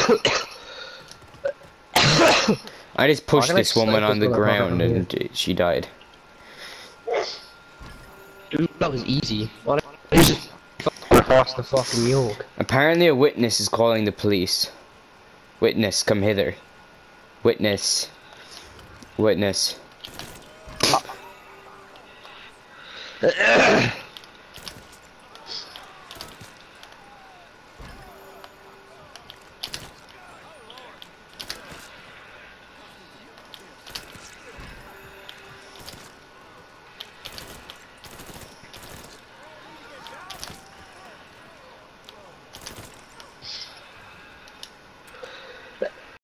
I just pushed this woman on the ground and she died. Dude, that was easy. Why don't you just across the fucking York? Apparently a witness is calling the police. Witness, come hither. Witness. Witness.